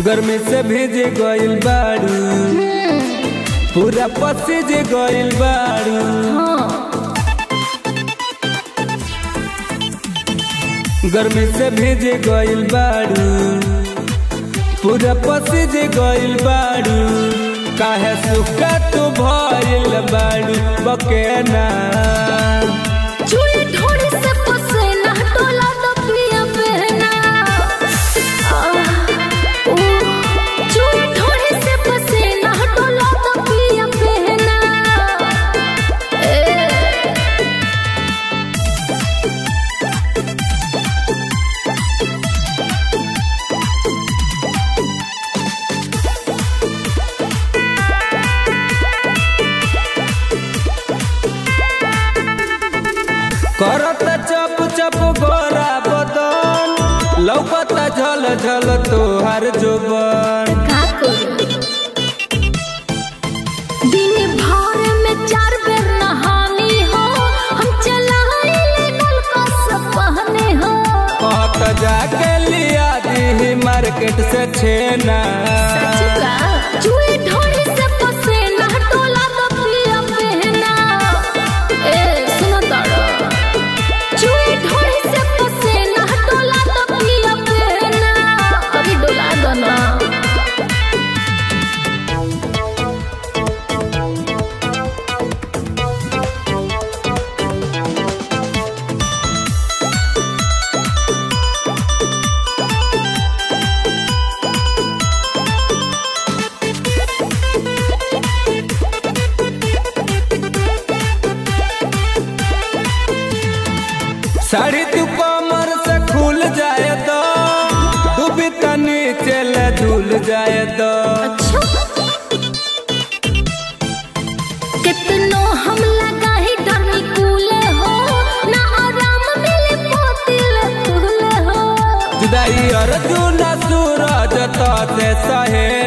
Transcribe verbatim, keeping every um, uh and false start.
गर्मी से भीज गइल बाड़ू, पूरा पसीज गइल बाड़ू। गर्मी से भीज गइल बाड़ू, पूरा पसीज गइल बाड़ू। काहे सुखा तू भइल बाड़ू बकेना, करता चप चप गोरा बदन, लौकता झल झल तोहार जोबन। दिन भर में चार बेर नहानी हो, हम चलाइले नल का सपने हो। कहत जाके लिया दी मार्केट से छेना, चुई ढोली से पसेना टोला तो पिया पहना। ए सुनो तारा, चुई ढोली से पसेना टोला तो पिया पहना। अभी डोला दो ना। साड़ी तू कमर से खुल जाए तो, डूबी तनी चले झूल जाए तो। अच्छा कितनो हम लगा ही डरनी कूले हो, ना आराम मिले पोतिल तुले हो। जुदाई अर्जुन सूरज तो से सहे